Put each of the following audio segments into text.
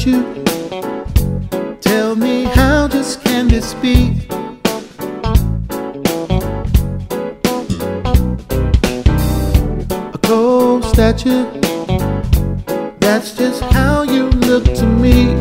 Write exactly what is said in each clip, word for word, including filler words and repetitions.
hurt you? Tell me, how just can this be? A cold statue, that's just how you look to me.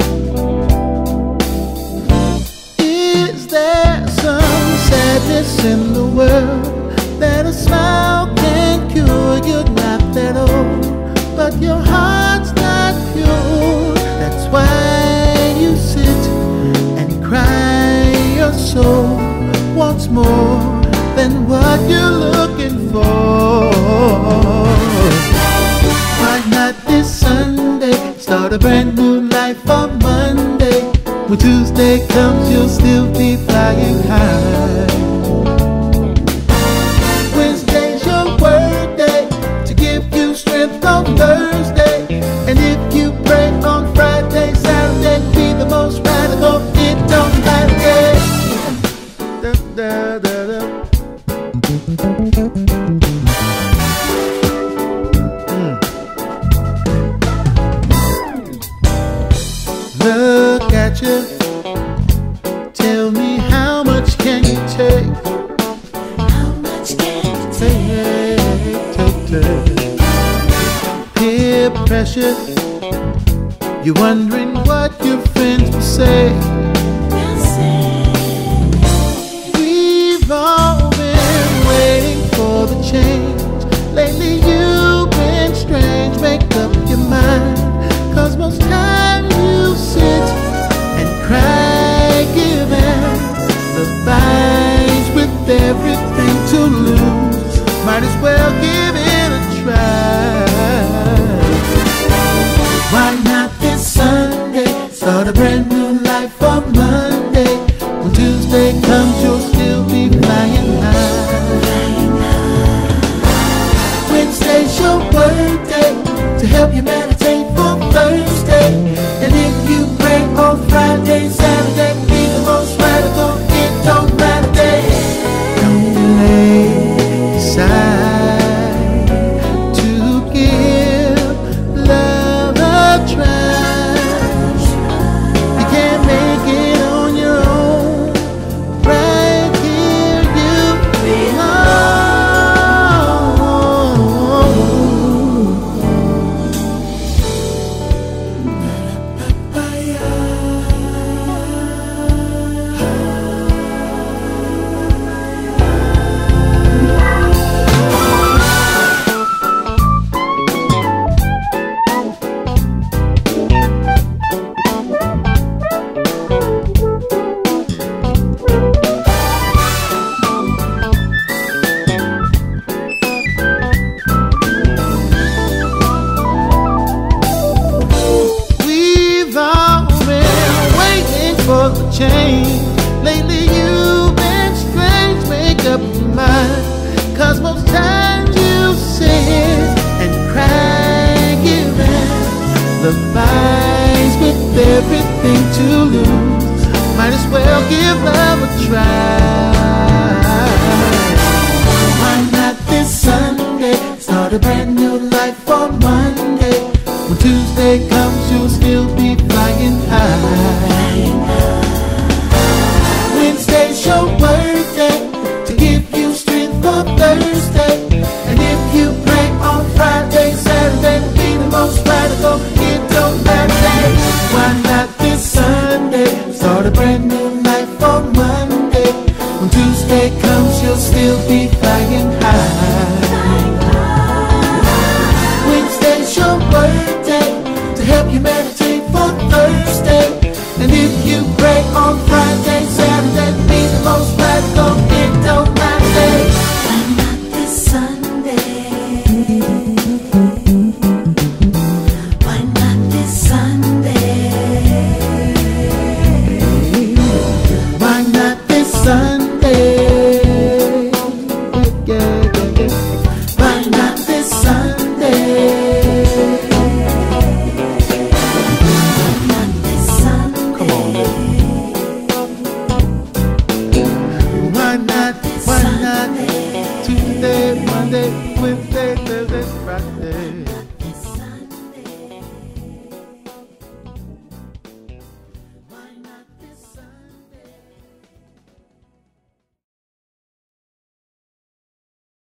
Is there some sadness in the world that a smile can't cure? You're not that old, but your heart's not pure. That's why you sit and cry. Your soul wants more than what you're looking for. Why not this Sunday start a brand new life on Monday? When Tuesday comes, you'll still be flying high. Wednesday's your work day to give you strength on Thursday. And if you pray on Friday, Saturday be the most radical. It don't matter. Da, da, da, da. Mm. Look at you. Tell me, how much can you take? How much can you take? Take, take, take. Peer pressure. You're wondering what your friends will say. They'll say, We've all been waiting for the change. Lately you've been strange. Make up your mind, 'cause most time you sit and cry, giving the vibes with everything to lose. Might as well